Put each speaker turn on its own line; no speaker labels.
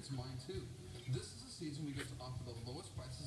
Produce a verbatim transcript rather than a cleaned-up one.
It's mine too. This is a season we get to offer the lowest prices